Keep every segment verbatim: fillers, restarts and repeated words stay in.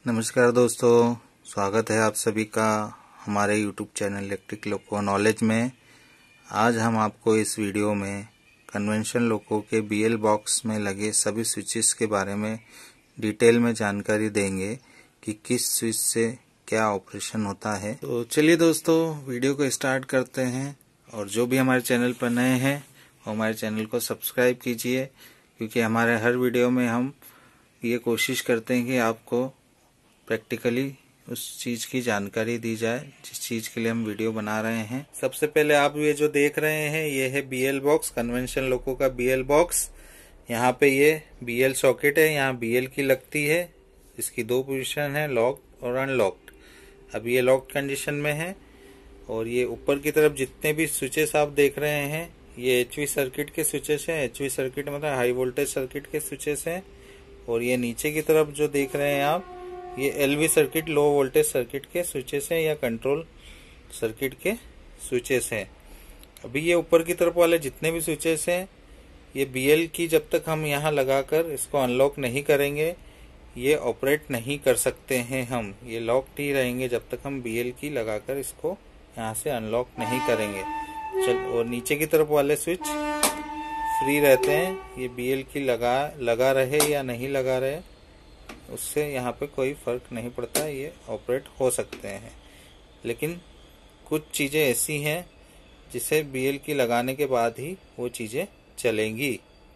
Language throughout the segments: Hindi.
नमस्कार दोस्तों, स्वागत है आप सभी का हमारे YouTube channel electric loco knowledge में। आज हम आपको इस वीडियो में कन्वेंशन लोको के बीएल बॉक्स में लगे सभी स्विचेस के बारे में डिटेल में जानकारी देंगे कि किस स्विच से क्या ऑपरेशन होता है। तो चलिए दोस्तों, वीडियो को स्टार्ट करते हैं। और जो भी हमारे चैनल पर नए हैं वो हमारे चैनल को सब्सक्राइब कीजिए, क्योंकि हमारे हर वीडियो में हम ये कोशिश करते हैं कि आपको प्रैक्टिकली उस चीज की जानकारी दी जाए जिस चीज के लिए हम वीडियो बना रहे हैं। सबसे पहले आप ये जो देख रहे हैं ये है बीएल बॉक्स, कन्वेंशन लोको का बीएल बॉक्स। यहाँ पे ये बीएल सॉकेट है, यहाँ बीएल की लगती है। इसकी दो पोजीशन है, लॉक्ड और अनलॉक्ड। अब ये लॉक्ड कंडीशन में है। और ये ऊपर की तरफ जितने भी स्विचेस आप देख रहे हैं ये एचवी सर्किट के स्विचेस हैं। एचवी सर्किट मतलब हाई वोल्टेज सर्किट के स्विचेस हैं। और ये नीचे की तरफ जो देख रहे हैं आप ये LV circuit, low voltage circuit के स्विचेस हैं या कंट्रोल सर्किट के स्विचेस हैं। अभी ये ऊपर की तरफ वाले जितने भी स्विचेस हैं ये बीएल की जब तक हम यहाँ लगाकर इसको अनलॉक नहीं करेंगे ये ऑपरेट नहीं कर सकते हैं। हम ये लॉक्ड ही रहेंगे जब तक हम बीएल की लगाकर इसको यहाँ से अनलॉक नहीं करेंगे। चल, और नीचे की तरफ वाले स्विच फ्री रहते हैं। ये बीएल की लगा लगा रहे या नहीं लगा रहे उससे यहाँ पे कोई फर्क नहीं पड़ता, ये ऑपरेट हो सकते हैं। लेकिन कुछ चीजें ऐसी हैं जिसे बीएल की लगाने के बाद ही वो चीजें चलेंगी।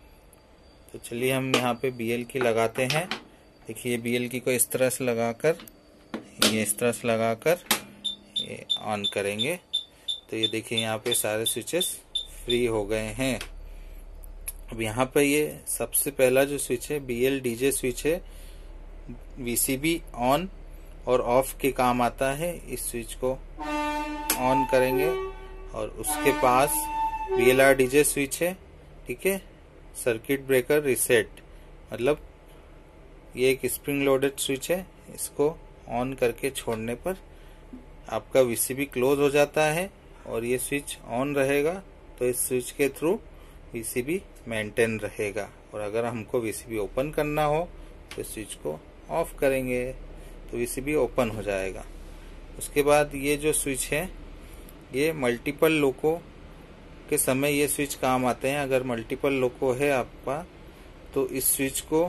तो चलिए हम यहाँ पे बीएल की लगाते हैं। देखिए बीएल की को इस तरह से लगाकर ये इस तरह से लगाकर ये ऑन करेंगे तो ये देखिए यहाँ पे सारे स्विचेस फ्री हो गए हैं। अब यहाँ पे ये सबसे पहला जो स्विच है बीएल डीजे स्विच है। वीसीबी ऑन और ऑफ के काम आता है। इस स्विच को ऑन करेंगे और उसके पास बीएलआर डीजे स्विच है, ठीक है। सर्किट ब्रेकर रिसेट मतलब ये एक स्प्रिंग लोडेड स्विच है। इसको ऑन करके छोड़ने पर आपका वीसीबी क्लोज हो जाता है और ये स्विच ऑन रहेगा। तो इस स्विच के थ्रू वीसीबी मेंटेन रहेगा। और अगर हमको वीसीबी ओपन करना हो तो इस स्विच को ऑफ करेंगे तो वीसीबी ओपन हो जाएगा। उसके बाद ये जो स्विच है ये मल्टीपल लोको के समय ये स्विच काम आते हैं। अगर मल्टीपल लोको है आपका तो इस स्विच को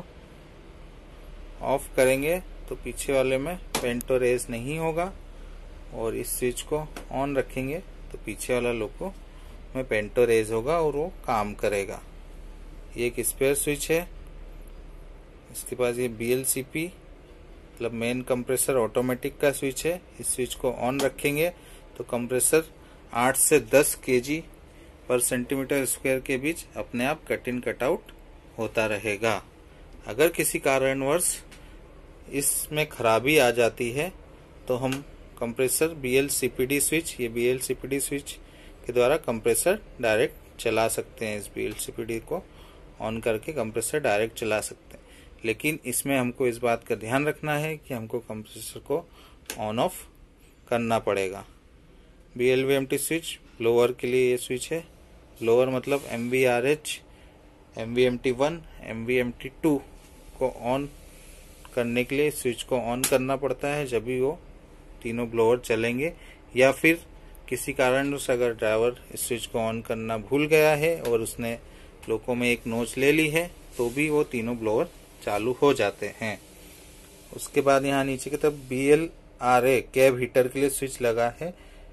ऑफ करेंगे तो पीछे वाले में पेंटो रेज नहीं होगा। और इस स्विच को ऑन रखेंगे तो पीछे वाला लोको में पेंटो रेज होगा और वो काम करेगा। ये एक स्पेयर स्विच है। इसके पास ये बीएलसीपी मतलब मेन कंप्रेसर ऑटोमेटिक का स्विच है। इस स्विच को ऑन रखेंगे तो कंप्रेसर आठ से दस केजी पर सेंटीमीटर स्क्वायर के बीच अपने आप कट इन कट आउट होता रहेगा। अगर किसी कारणवश इसमें खराबी आ जाती है तो हम कंप्रेसर बीएलसीपीडी स्विच ये बीएलसीपीडी स्विच के द्वारा कंप्रेसर डायरेक्ट चला सकते हैं। इस बीएलसीपीडी को ऑन करके कंप्रेसर डायरेक्ट चला सकते हैं। लेकिन इसमें हमको इस बात का ध्यान रखना है कि हमको कंप्रेसर को ऑन ऑफ करना पड़ेगा। बीएलवीएमटी स्विच लोअर के लिए ये स्विच है। लोअर मतलब MVRH, MVMT one, MVMT two को ऑन करने के लिए स्विच को ऑन करना पड़ता है। जब भी वो तीनों ब्लोअर चलेंगे या फिर किसी कारणवश अगर ड्राइवर इस स्विच को ऑन करना भूल गया है और उसने लोको में एक नोच ले ली है तो भी वो तीनों ब्लोअर चालू हो जाते हैं। उसके बाद यहाँ नीचे की तरफ बीएलआरए कैब हीटर के लिए स्विच लगा है।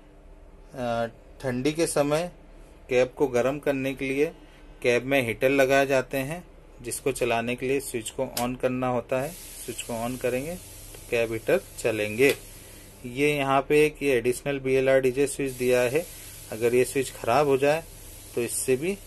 ठंडी के समय कैब को गर्म करने के लिए कैब में हीटर लगाए जाते हैं, जिसको चलाने के लिए स्विच को ऑन करना होता है। स्विच को ऑन करेंगे तो कैब हीटर चलेंगे। ये यहाँ पे एक ये एडिशनल बीएलआर डीजे स्विच दिया है। अगर ये स्विच खराब हो जाए तो इससे भी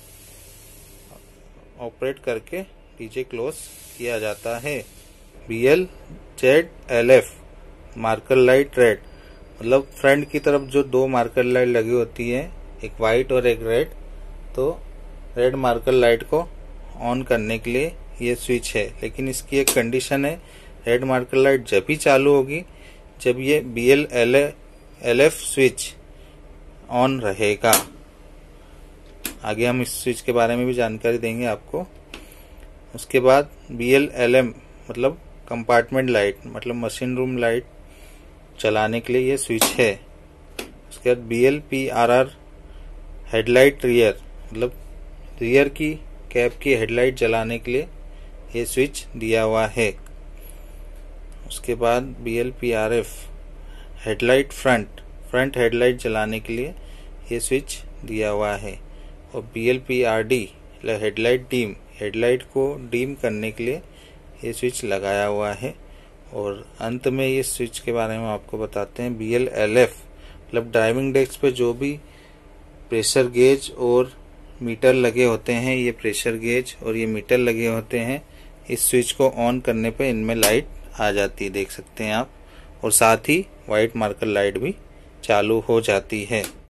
ऑपरेट करके डीजे क्लोज किया जाता है। BL Z LF marker light red मतलब फ्रंट की तरफ जो दो मार्कर लाइट लगी होती है, एक वाइट और एक रेड, तो रेड मार्कर लाइट को ऑन करने के लिए ये स्विच है। लेकिन इसकी एक कंडीशन है, रेड मार्कर लाइट जब भी चालू होगी जब ये बीएल एलएफ स्विच ऑन रहेगा। आगे हम इस स्विच के बारे में भी जानकारी देंगे आपको। उसके बाद बीएल एलएम मतलब कंपार्टमेंट लाइट मतलब मशीन रूम लाइट चलाने के लिए ये स्विच है। उसके बाद B L P R R headlight rear मतलब रियर की कैब की हेडलाइट जलाने के लिए ये स्विच दिया हुआ है। उसके बाद B L P R F headlight front front headlight जलाने के लिए ये स्विच दिया हुआ है। और B L P R D मतलब हेडलाइट डीम हेडलाइट को डीम करने के लिए ये स्विच लगाया हुआ है। और अंत में ये स्विच के बारे में आपको बताते हैं। बी एल एल एफ मतलब ड्राइविंग डेस्क पे जो भी प्रेशर गेज और मीटर लगे होते हैं, ये प्रेशर गेज और ये मीटर लगे होते हैं, इस स्विच को ऑन करने पे इनमें लाइट आ जाती है, देख सकते हैं आप। और साथ ही वाइट मार्कर लाइट भी चालू हो जाती है।